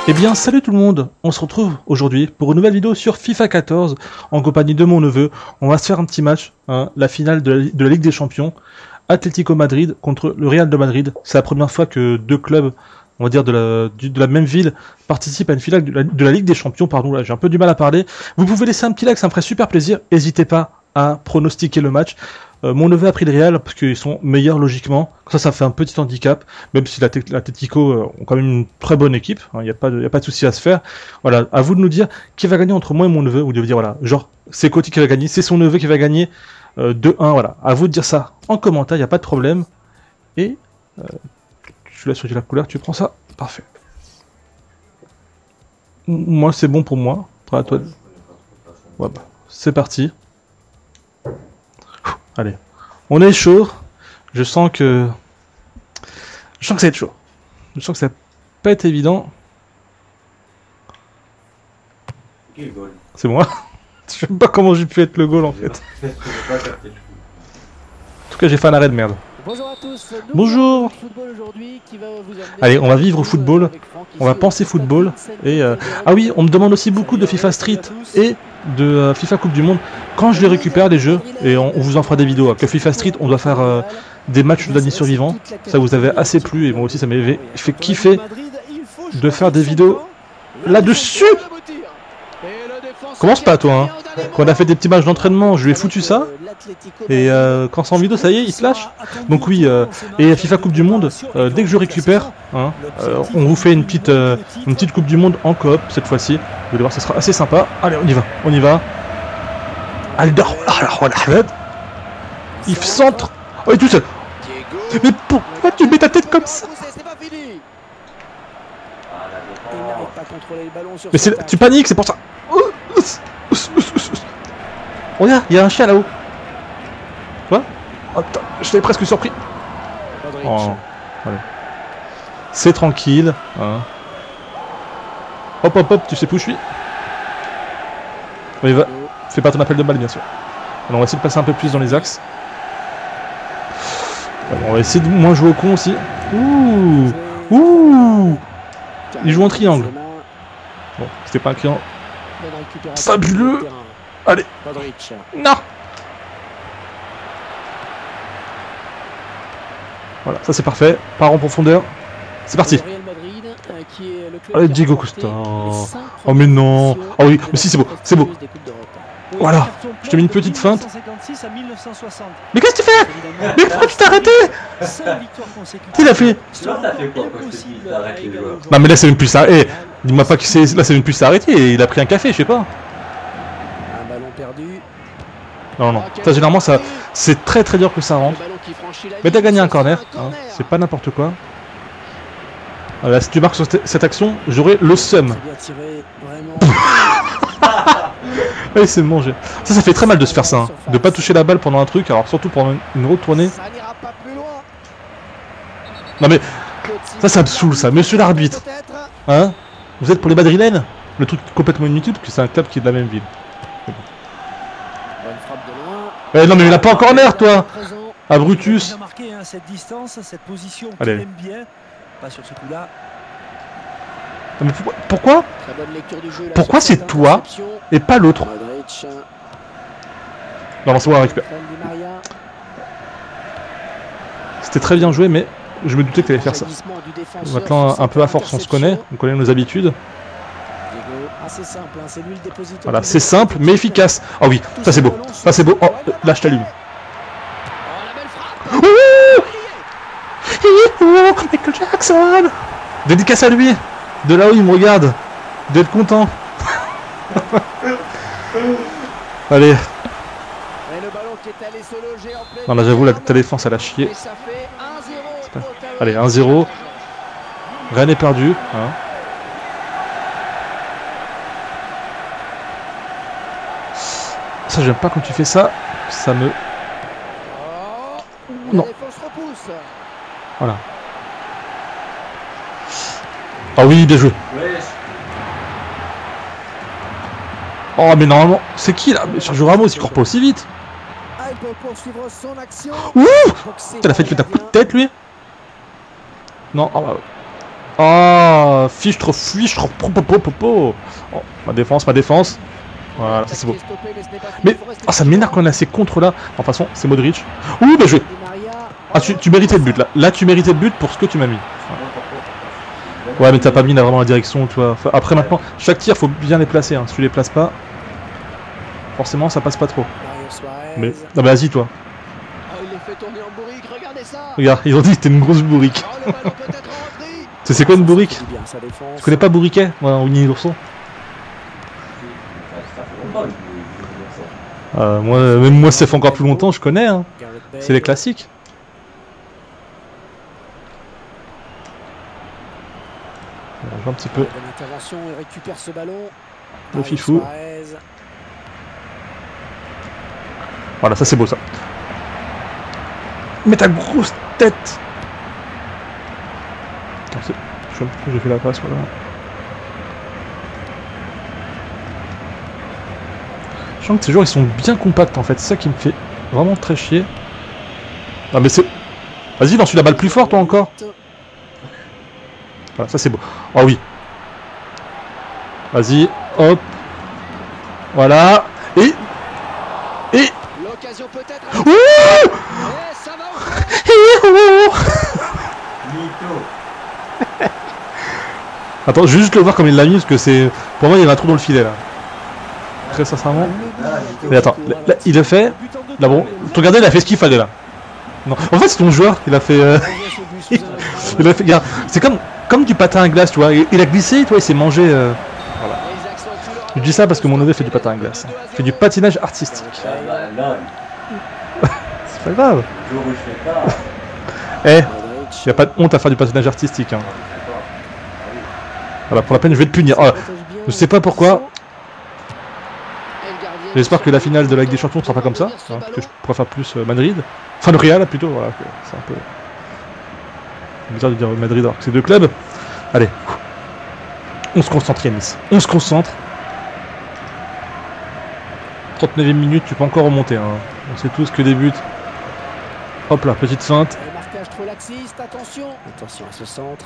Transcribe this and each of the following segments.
Eh bien, salut tout le monde. On se retrouve aujourd'hui pour une nouvelle vidéo sur FIFA 14 en compagnie de mon neveu. On va se faire un petit match, hein, la finale de la Ligue des Champions. Atlético Madrid contre le Real de Madrid. C'est la première fois que deux clubs, on va dire de la même ville, participent à une finale de la Ligue des Champions. Pardon, là j'ai un peu du mal à parler. Vous pouvez laisser un petit like, ça me ferait super plaisir. N'hésitez pas à pronostiquer le match. Mon neveu a pris le Real parce qu'ils sont meilleurs logiquement. Ça fait un petit handicap, même si l'Atlético ont quand même une très bonne équipe. Il n'y a pas de souci à se faire. Voilà, à vous de nous dire qui va gagner entre moi et mon neveu. Vous devez dire voilà, genre c'est Coty qui va gagner, c'est son neveu qui va gagner 2-1. Voilà, à vous de dire ça en commentaire, il n'y a pas de problème. Et je laisse choisir la couleur, tu prends ça, parfait. Moi c'est bon pour moi. Après à toi. Ouais, bah, c'est parti. Allez, on est chaud. Je sens que ça va être chaud. Je sens que ça va pas être évident. C'est moi. Je sais pas comment j'ai pu être le goal en fait. En tout cas, j'ai fait un arrêt de merde. Bonjour à tous. Bonjour. Allez, on va vivre au football. On va penser football. Et ah oui, on me demande aussi beaucoup de FIFA Street et de FIFA Coupe du Monde. Quand je les récupère les jeux, et on vous en fera des vidéos. Que FIFA Street, on doit faire des matchs de l'année survivant. Ça vous avait assez plu et moi aussi ça m'avait fait kiffer de faire des vidéos là-dessus. Commence pas toi, hein. Quand on a fait des petits matchs d'entraînement, je lui ai foutu ça. Et quand c'est en vidéo, ça y est, il se lâche. Donc oui, et FIFA Coupe du Monde, dès que je récupère, hein, on vous fait une petite Coupe du Monde en coop cette fois-ci. Vous allez voir, ça sera assez sympa. Allez, on y va, on y va. Aldor, il centre. Oh, il est tout seul. Mais pourquoi tu mets ta tête comme ça? Mais tu paniques, c'est pour ça. Regarde, il y a un chien là-haut. Tu vois? Attends, je t'avais presque surpris. Oh, allez. C'est tranquille. Hein. Hop, hop, hop, tu sais plus où je suis. Oui, va. Fais pas ton appel de balle, bien sûr. Alors, on va essayer de passer un peu plus dans les axes. Alors, on va essayer de moins jouer au con aussi. Ouh! Ouh! Il joue en triangle. Bon, c'était pas un client fabuleux. Allez. Non. Voilà, ça c'est parfait. Part en profondeur. C'est parti. Allez, Diego Costa. Oh mais non. Oh oui, mais si c'est beau, c'est beau. Voilà. Je te mets une petite feinte. Mais qu'est-ce que tu fais? Mais pourquoi tu t'es arrêté? Il a fait. Non mais là c'est même plus ça. Eh, dis-moi pas que c'est là c'est même plus s'arrêter. Il a pris un café, je sais pas. Non, non, ça généralement ça, c'est très dur que ça rentre. Mais t'as gagné un corner, hein, c'est pas n'importe quoi. Voilà, si tu marques sur cette action, j'aurai le seum. Allez, c'est mangé. Ça fait très mal de se faire ça, hein, de pas toucher la balle pendant un truc, alors surtout pendant une retournée. Non mais, ça me saoule ça, monsieur l'arbitre. Hein? Vous êtes pour les madrilènes? Le truc complètement inutile, parce que c'est un club qui est de la même ville. Eh non mais il a pas en corner toi. Ah Brutus. Allez. Mais pourquoi c'est toi et pas l'autre? Non, c'est bon, on récupère. C'était très bien joué, mais je me doutais que tu allais faire ça. Maintenant, un peu à force, on connaît nos habitudes. Voilà, c'est simple mais efficace. Oh oui, ça c'est beau. Ça c'est beau. Oh, là je t'allume. Michael Jackson. Dédicace à lui. De là où il me regarde. D'être content. Allez. Non là j'avoue ta défense elle a chié. Allez 1-0. Rien n'est perdu. Hein. Ça j'aime pas quand tu fais ça. Ça me... Non. Voilà. Ah oui, bien joué. Oh mais normalement, c'est qui là? Sergio Ramos, il court pas aussi vite. Ouh! T'as fait un coup de tête lui? Non, oh bah... Oh, fichtre, popo. Oh, ma défense, ma défense. Voilà, ça c'est beau. Mais oh, ça m'énerve quand on a ces contres-là. En toute façon, c'est Modric. Ouh, bien joué. Ah, tu méritais le but là. Là, tu méritais le but pour ce que tu m'as mis. Ouais, mais t'as pas mis là, vraiment la direction, tu vois. Enfin, après, maintenant, chaque tir, faut bien les placer. Hein. Si tu les places pas, forcément, ça passe pas trop. Mais non, mais vas-y, toi. Regarde, ils ont dit que t'es une grosse bourrique. C'est quoi une bourrique? Tu connais pas Bourriquet? Voilà, en Winnie l'ourson. Moi, même moi, ça fait encore plus longtemps, je connais. Hein. C'est les classiques. On joue un petit peu. Le fifou. Voilà, ça c'est beau ça. Mais ta grosse tête. J'ai fait la passe, voilà. Je sens que ces joueurs ils sont bien compacts en fait, c'est ça qui me fait vraiment très chier. Ah mais c'est... Vas-y, lance la balle plus fort toi encore. Voilà, ça c'est beau. Oh oui. Vas-y, hop. Voilà. Et... Ouh. Attends, je vais juste le voir comme il l'a mis parce que c'est... Pour moi il y a un trou dans le filet là. Très sincèrement. Mais attends, là, il le fait. Là bon, regardez, il a fait ce qu'il fallait là. Non, en fait c'est ton joueur, il a fait... il a fait... C'est comme du patin à glace, tu vois. Il a glissé, toi, il s'est mangé... Voilà. Je dis ça parce que mon neveu fait du patin à glace. Il fait du patinage artistique. C'est pas grave. Eh, y a pas de honte à faire du patinage artistique. Hein. Voilà, pour la peine, je vais te punir. Oh, je sais pas pourquoi. J'espère que la finale de la Ligue des Champions ne sera pas comme ça. Hein, parce que je préfère plus Madrid. Enfin, le Real plutôt. Voilà, c'est un peu bizarre de dire Madrid alors que c'est deux clubs. Allez. On se concentre, Yanis. On se concentre. 39e minute, tu peux encore remonter. Hein. On sait tous que des buts. Hop là, petite feinte. Marquage trop laxiste, attention. Attention à ce centre.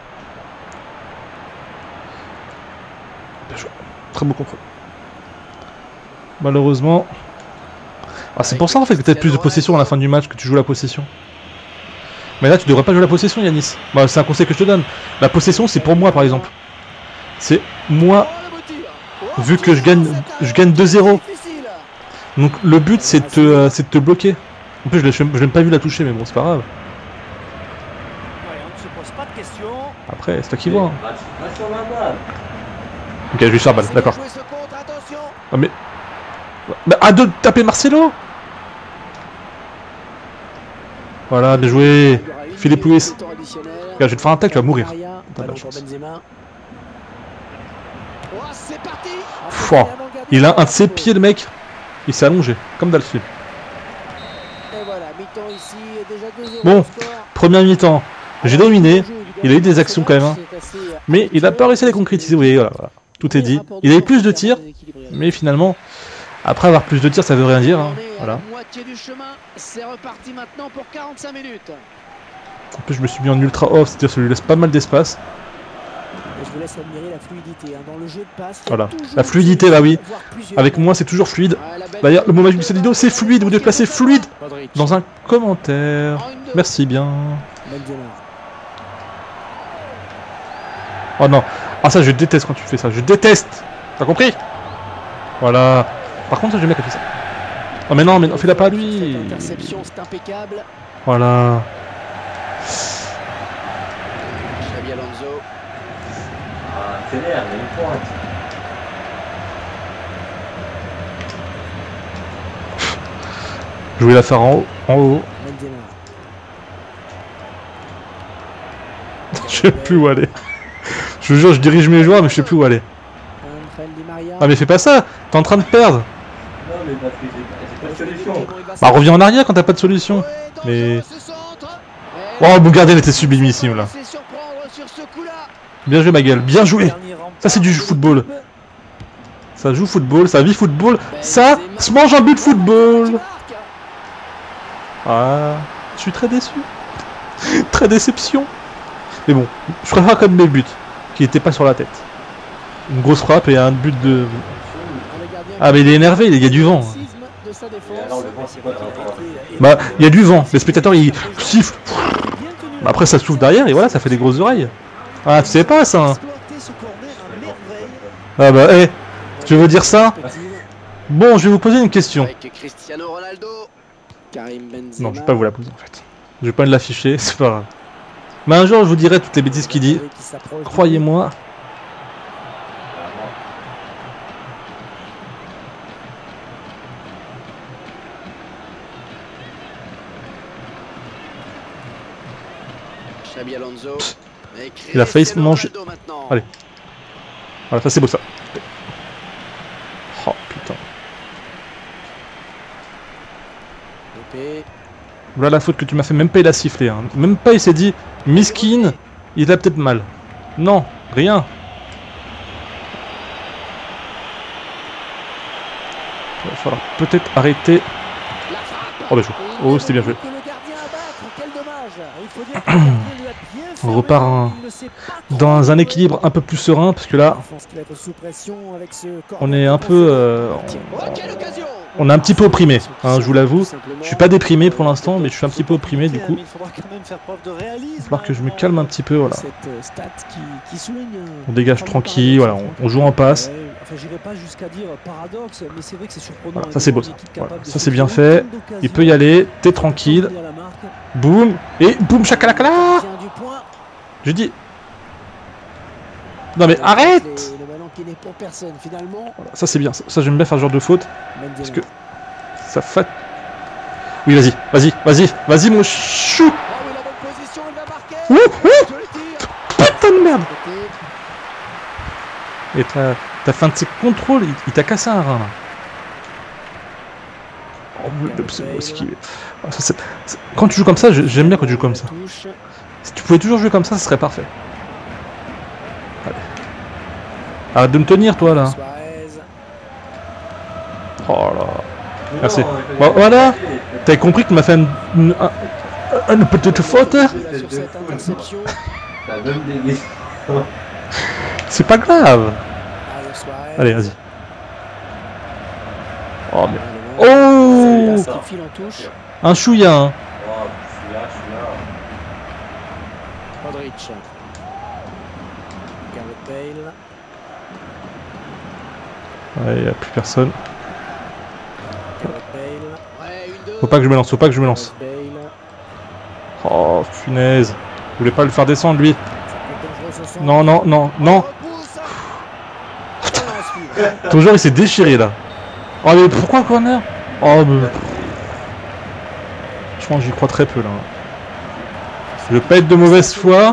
Bien joué. Très beau contrôle. Malheureusement. Ah, c'est pour ça en fait que tu as plus de possession à la fin du match, que tu joues la possession. Mais là, tu devrais pas jouer la possession, Yanis. Bah, c'est un conseil que je te donne. La possession, c'est pour moi, par exemple. C'est moi, vu que je gagne 2-0. Donc le but, c'est de te bloquer. En plus, je l'ai même pas vu la toucher, mais bon, c'est pas grave. Après, c'est toi qui vois. Hein. Ok, je vais sur la balle, d'accord. Ah, mais à de taper Marcelo. Voilà, bien joué. Philippe Luis. Regarde, je vais te faire un tac, tu vas mourir. T'as de la chance. Pouah. Il a un de ses pieds, le mec. Il s'est allongé, comme dans le film. Bon, première mi-temps. J'ai dominé. Il a eu des actions quand même. Hein. Mais il a pas réussi à les concrétiser. Vous voyez, voilà, voilà. Tout est dit. Il a eu plus de tirs. Mais finalement, après avoir plus de tirs, ça veut rien dire. Hein. Voilà. En plus, je me suis mis en ultra off, c'est-à-dire que ça lui laisse pas mal d'espace. Je vous laisse admirer la fluidité dans le jeu de passe. Voilà, la fluidité, bah oui. Avec moi, c'est toujours fluide. D'ailleurs, le mot magique de cette vidéo, c'est fluide. Vous devez placer fluide dans un commentaire. Merci bien. Oh non. Ah, ça, je déteste quand tu fais ça. Je déteste. T'as compris? Voilà. Par contre, ça, j'aime bien quand tu fais ça. Oh, mais non, fais-la pas à lui. Voilà. C'est l'air, il y a une pointe. Je voulais la faire en haut. Je sais plus où aller. Je vous jure, je dirige mes joueurs, mais je sais plus où aller. Ah mais fais pas ça. T'es en train de perdre. Non mais parce que j'ai pas de solution. Bah reviens en arrière quand t'as pas de solution. Mais... Oh, mon gardien était sublimissime là. Bien joué ma gueule, bien joué. Ça c'est du football. Ça joue football, ça vit football. Ça se mange un but de football. Ah, je suis très déçu. Très déception. Mais bon, je préfère quand même mes buts, qui n'étaient pas sur la tête. Une grosse frappe et un but de... Ah mais il est énervé, il y a du vent. Et alors, le vent, c'est quoi le rapport? Bah, il y a du vent, les spectateurs ils sifflent. Bah, après ça souffle derrière et voilà, ça fait des grosses oreilles. Ah, tu sais pas ça hein. Ah bah, eh, tu veux dire ça? Bon, je vais vous poser une question. Non, je vais pas vous la poser en fait. Je vais pas l'afficher, c'est pas grave. Mais un jour, je vous dirai toutes les bêtises qu'il dit. Croyez-moi. Il a failli se manger. Allez. Voilà, ça c'est beau ça. Oh putain. Voilà la faute que tu m'as fait, même pas il a sifflé. Hein. Même pas il s'est dit, miskin, il a peut-être mal. Non, rien. Il va falloir peut-être arrêter. Oh bah joué. Oh c'était bien joué. On repart dans un équilibre un peu plus serein parce que là on est un peu on est un petit peu opprimé hein, je vous l'avoue. Je suis pas déprimé pour l'instant mais je suis un petit peu opprimé du coup. Il va falloir que je me calme un petit peu voilà. On dégage tranquille, voilà, on joue en passe. Voilà, ça c'est beau ça. Voilà, ça c'est bien fait. Il peut y aller, t'es tranquille. Boum et boum chakalakala. Je dis. Non mais arrête. Voilà, ça c'est bien, ça j'aime bien faire ce genre de faute. Parce que ça fait. Oui vas-y, vas-y, vas-y, vas-y mon chou. Ouh, ouh. Putain de merde. Et ta fin de ses contrôles, il t'a cassé un rein là. Oh, c'est beau esquiver. Quand tu joues comme ça, j'aime bien quand tu joues comme ça. Si tu pouvais toujours jouer comme ça ce serait parfait. Allez. Arrête de me tenir toi là. Oh là. Merci. Bon, voilà. T'avais compris que tu m'as fait une petite faute. C'est pas grave. Allez, vas-y. Oh mais... Oh, un chouïa hein. Ouais, il n'y a plus personne. Faut pas que je me lance, faut pas que je me lance. Oh, punaise. Je voulais pas le faire descendre, lui. Non, non, non, non. Toujours, il s'est déchiré, là. Oh, mais pourquoi corner? Oh, mais... Je pense que j'y crois très peu, là. Je veux pas être de mauvaise foi.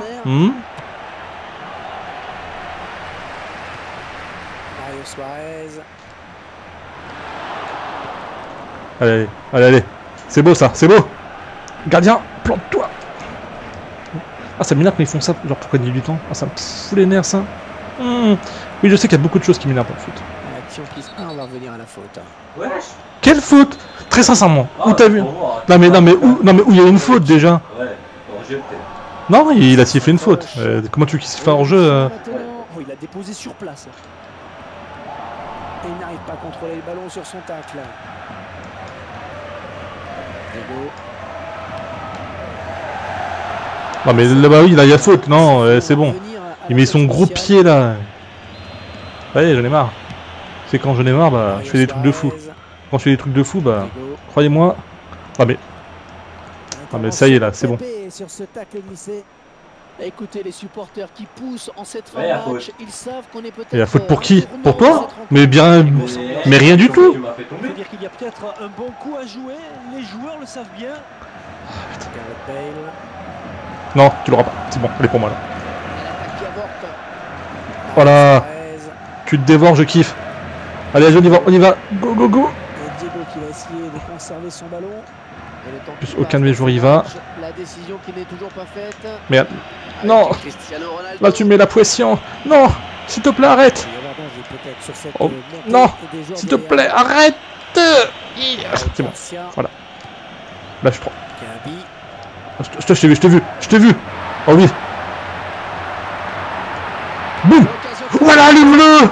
Allez, allez, allez. C'est beau, ça, c'est beau. Gardien, plante-toi. Ah, ça m'énerve quand ils font ça, genre pour gagner du temps. Ah, ça me fout les nerfs, ça. Oui, je sais qu'il y a beaucoup de choses qui m'énervent dans le foot. On va revenir à la faute. Wesh. Quelle faute? Très sincèrement, où t'as vu? Non mais où il y a une faute déjà? Ouais, hors-jeu peut-être. Non, il a sifflé une faute. Comment tu veux qu'il siffle hors-jeu Oh, il a déposé sur place. Et il n'arrive pas à contrôler le ballon sur son tacle. Non mais là-bas oui, là il y a faute, non, c'est bon. Il met son gros pied là. Allez, j'en ai marre. C'est quand j'en ai marre, bah je fais des trucs de fou. Quand je fais des trucs de fou, bah croyez-moi. Ah mais ça y est là, c'est bon. Écoutez les supporters qui poussent en cette fin de match, ils savent qu'on est peut-être. Et la faute pour qui? Pour toi? Mais bien, mais rien du tout. Tu m'as fait tomber. Dire qu'il y a peut-être un bon coup à jouer, les joueurs le savent bien. Non, tu l'auras pas. C'est bon, elle est pour moi là. Voilà. Tu te dévores, je kiffe. Allez, on y va, on y va. Go, go, go. Diego qui va essayer de conserver son ballon. Plus aucun de mes joueurs y va. La décision qui n'est toujours pas faite. Merde. Non. Là, tu mets la pression. Non. S'il te plaît, arrête. Oh. Non. S'il te plaît, arrête. C'est bon. Voilà. Là, je prends. Je t'ai vu, je t'ai vu. Oh oui. Boum. Voilà les bleus.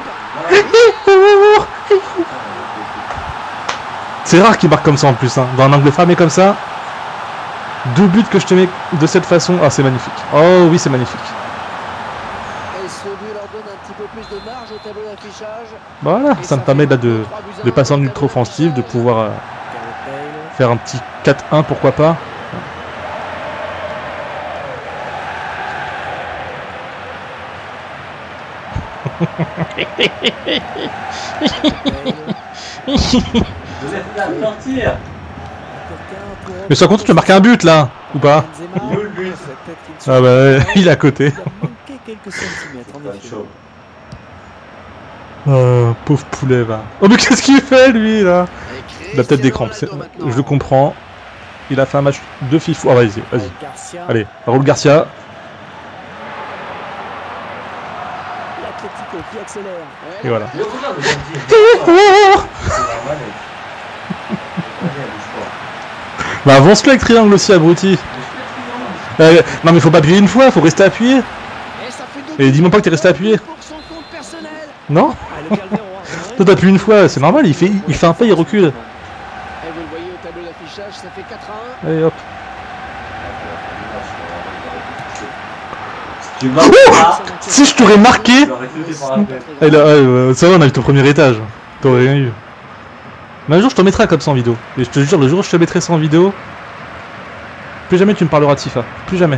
C'est rare qu'il marque comme ça en plus, hein. Dans un angle fermé comme ça. 2 buts que je te mets de cette façon. Ah, c'est magnifique. Oh oui, c'est magnifique. Et ce but leur donne un petit peu plus de marge au tableau d'affichage. Voilà, ça me permet là de passer en ultra offensif, de pouvoir faire un petit 4-1, pourquoi pas. Mais ça compte, tu as marqué un but là, ou pas? Ah bah, il est à côté. Pauvre poulet, va. Oh mais qu'est-ce qu'il fait lui là? Il a peut-être des crampes, je le comprends. Il a fait un match de fifou. Ah vas-y, vas-y. Allez, Raúl Garcia. Et voilà. Bah avance-le avec triangle aussi, abruti. Non mais faut pas appuyer une fois, faut rester appuyé. Et dis-moi pas que t'es resté appuyé. Non. Toi t'appuies une fois, c'est normal, il fait un pas, il recule. Allez hop. Si je t'aurais marqué. Ça va, on a eu ton premier étage. T'aurais rien eu. Mais un jour je te mettrai comme ça en vidéo. Et je te jure, le jour où je te mettrai ça en vidéo, plus jamais tu me parleras de FIFA. Plus jamais.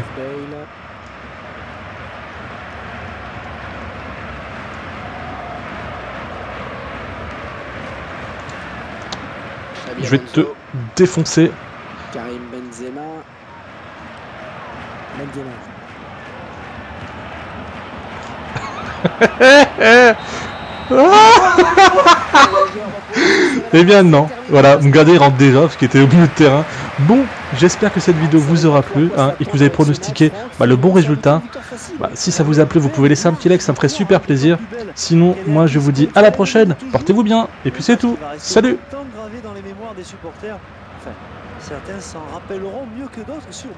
Je vais te défoncer. Karim Benzema. Eh bien non, voilà, Mgardé il rentre déjà parce qu'il était au milieu de terrain. Bon, j'espère que cette vidéo vous aura plu hein, et que vous avez pronostiqué le bon résultat. Si ça vous a plu, vous pouvez laisser un petit like, ça me ferait super plaisir. Sinon, moi je vous dis à la prochaine, portez-vous bien, et puis c'est tout. Salut. Certains s'en rappelleront mieux que d'autres sûrement.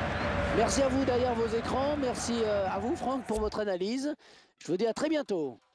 Merci à vous derrière vos écrans, merci à vous Franck pour votre analyse. Je vous dis à très bientôt.